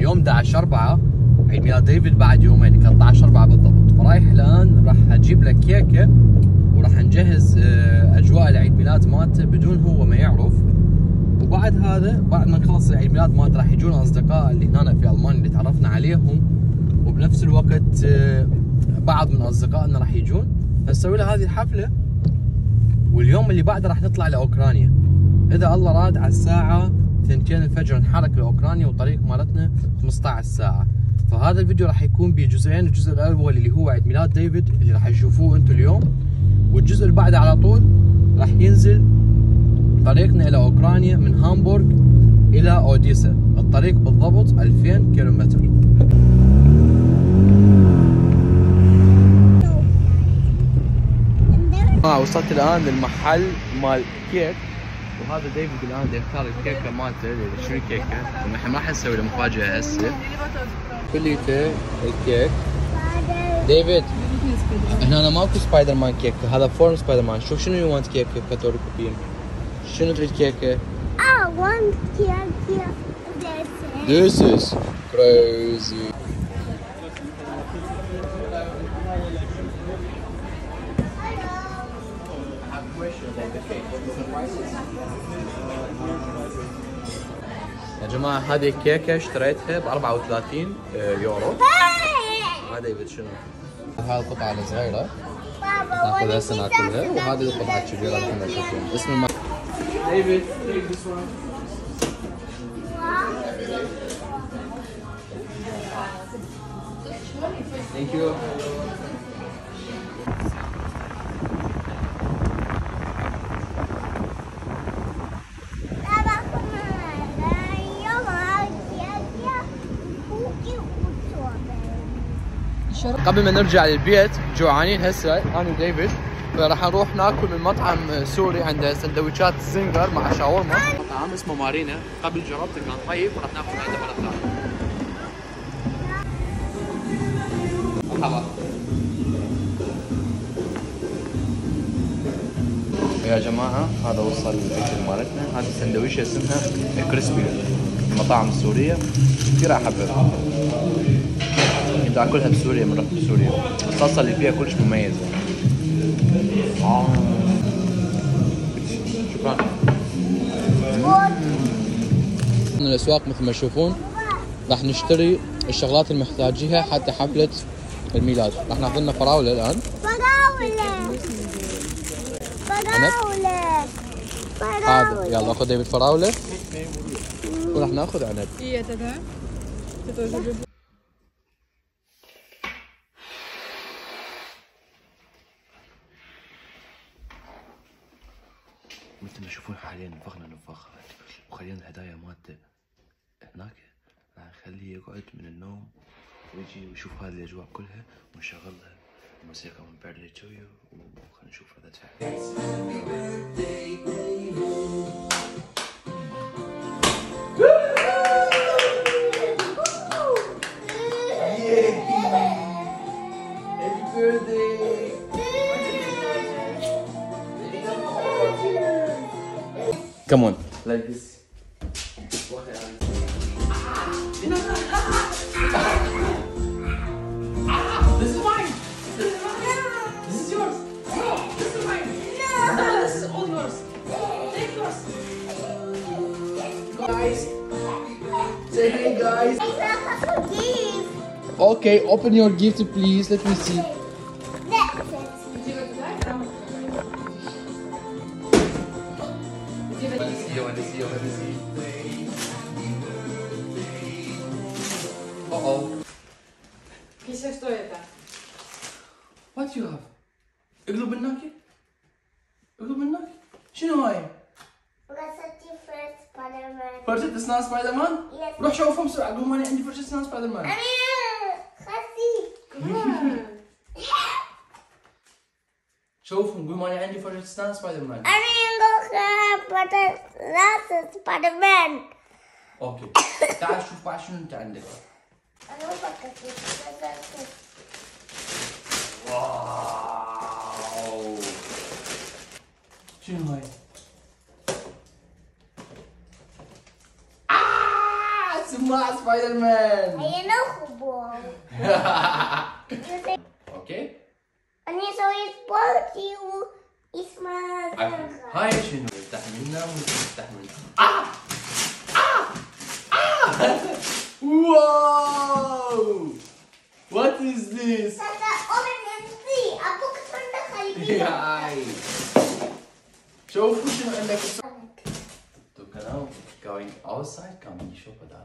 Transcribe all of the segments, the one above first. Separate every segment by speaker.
Speaker 1: اليوم 11/4 عيد ميلاد ديفيد بعد يومين 13/4 بالضبط، فرايح الان راح اجيب له كيكه وراح نجهز اجواء العيد ميلاد مالته بدون هو ما يعرف. وبعد هذا بعد ما نخلص العيد ميلاد مالته راح يجون اصدقاء اللي هنا في المانيا اللي تعرفنا عليهم، وبنفس الوقت بعض من اصدقائنا راح يجون، فنسوي له هذه الحفله. واليوم اللي بعده راح نطلع لاوكرانيا اذا الله راد على الساعه 2 الفجر نحرك لاوكرانيا، والطريق مالتنا 15 ساعه. فهذا الفيديو راح يكون بجزئين، الجزء الاول اللي هو عيد ميلاد ديفيد اللي راح تشوفوه انتم اليوم، والجزء اللي بعده على طول راح ينزل طريقنا الى اوكرانيا من هامبورغ الى اوديسا، الطريق بالضبط 2000 كيلومتر. وصلت الان للمحل مال كيك، وهذا ديفيد الان يختار الكيكه مالته. شنو الكيكه؟ احنا ما راح نسوي له مفاجاه هسه. كليته الكيك ديفيد. هنا ماكو سبايدر مان كيكه، هذا فورم سبايدر مان. شوف شنو يو وانت كيكه كاتوري كوبين. شنو تريد كيكه؟
Speaker 2: I want cake.
Speaker 1: This is crazy. يا جماعة هذه الكيكة اشتريتها ب 34 يورو. هذا ديفيد شنو؟ هذه القطعة الصغيرة ناخذها هسه ناكلها، وهذه القطعة الكبيرة اللي احنا نشوفها. اسم المكان ديفيد. Thank you. قبل ما نرجع للبيت جوعانين هسه انا وديفيد، فراح نروح ناكل من مطعم سوري عنده سندويشات زنجر مع شاورما. مطعم اسمه مارينا، قبل جربته كان طيب وراح ناكل عنده مرة ثانية. مرحبا يا جماعة، هذا وصل الاكل مالتنا. هذه سندويشة اسمها كريسبي، المطاعم السورية كثير احبها، كنت اكلها بسوريا من رحت بسوريا. الصلصة اللي فيها كلش مميزة. شكرا. من الاسواق مثل ما تشوفون راح نشتري الشغلات اللي محتاجيها حتى حفلة الميلاد. راح ناخذ لنا فراولة الان. فراولة. يلا خذ ديفيد فراولة وراح ناخذ عنب. مثل ما تشوفون حاليا نفخنا نفخ وخلينا الهدايا مالته هناك. راح نخليه يقعد من النوم ويجي ويشوف هذه الاجواء كلها، ونشغل له موسيقى من Birthday to You وخلينا نشوف ردة فعله. Come on, like this. This is mine. This is yours. This is mine. No, this is all yours. Take yours. Guys, say hey, guys. Okay, open your gift, please. Let me see.
Speaker 3: Что это?
Speaker 1: What you have? اقلب الناكي. اقلب الناكي. شنو هاي؟
Speaker 2: فرشة سبايدر مان.
Speaker 1: فرشة اسنان سبايدر مان؟ روح شوفهم بسرعة، قول أنا عندي فرشة اسنان سبايدر مان.
Speaker 2: خسي.
Speaker 1: شوفهم قول أنا عندي فرشة اسنان سبايدر مان.
Speaker 2: فرشة سبايدر مان.
Speaker 1: اوكي. تعال شوف بعد شنو انت عندك. واو. شنو هاي؟ ثم مع سبايدر مان.
Speaker 2: هي نخبر.
Speaker 1: اوكي.
Speaker 2: أنا سوي سبورتي واسمها زرقاء.
Speaker 1: هاي شنو؟ نفتح منها ونفتح منها. واو! What is this?
Speaker 2: هذا open and see. أبوك صندوق خليني.
Speaker 1: هاي. شوفوا شنو عندك. تو كانوا going outside كانوا يشوفوا ده.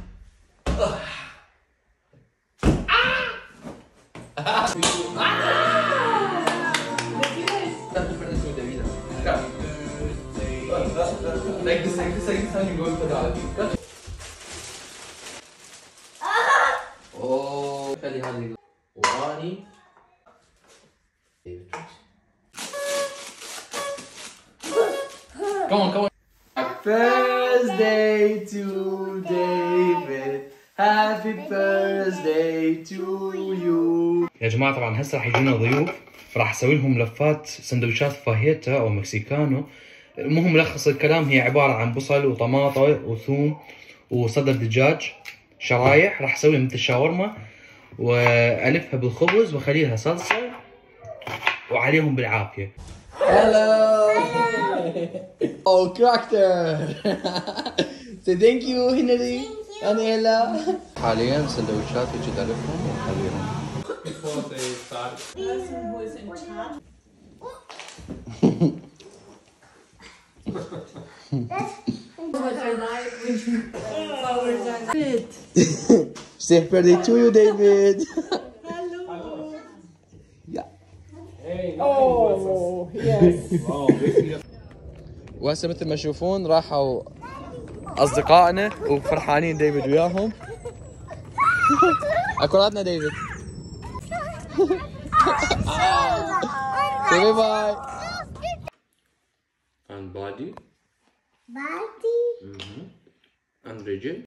Speaker 1: Like this, and you go for that. Oh, خلي هذه واني. Come on. Happy birthday to David. Happy birthday to you. يا جماعة طبعا هسه راح يجينا ضيوف، راح اسوي لهم لفات سندوتشات فاهيتا او مكسيكانو. المهم ملخص الكلام هي عبارة عن بصل وطماطة وثوم وصدر دجاج شرايح، راح اسويها مثل الشاورما والفها بالخبز واخليها صلصة وعليهم بالعافية. هلا. Oh character. Say thank you Henry. أنا حاليا سندوتشات يجي ألفهم وأخليهم.
Speaker 3: Before they start. The person who is in charge.
Speaker 1: Say birthday to you David.
Speaker 3: Hello.
Speaker 1: Yeah.
Speaker 3: Hey. Oh, yes.
Speaker 1: وهسه مثل ما تشوفون راحوا أصدقائنا وفرحانين ديفيد وياهم. أكلاتنا ديفيد. Say bye bye. And body.
Speaker 2: Body.
Speaker 1: And rigid.